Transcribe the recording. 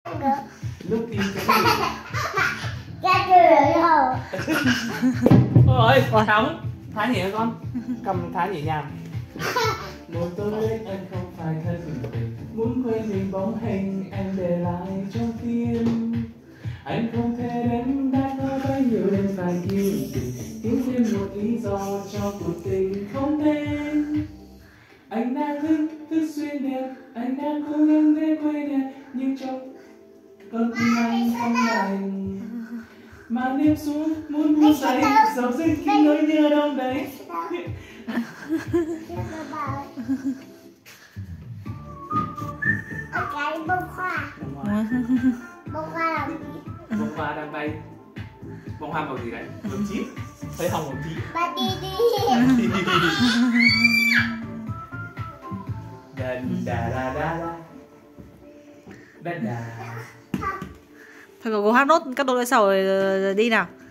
Nước tim cái gì? Cái chưa đâu. Ôi Thắng, Thái nhỉ con? Cầm Thái nhỉ nhàng. Một tối anh không phải thân tình, muốn quên hình bóng hình em để lại trong tim. Anh không thể đến đã có bấy nhiêu đêm phải kiêu tình, kiếm thêm một lý do cho cuộc tình không nên. Anh đã thức xuyên đêm, anh đã cố gắng để quên em, nhưng trong con tim anh không đành. Mà đêm xuống muốn ngủ dậy, dầu dinh khi nỗi nhớ đông đầy. Cái bông hoa. Bông hoa làm gì? Bông hoa đang bay. Bông hoa màu gì đấy? Màu tím. Thấy hồng màu tím. Ba đi đi. Đần đà đà đà đà. Đần đà. Thôi cố hát nốt các đôi sau rồi đi nào.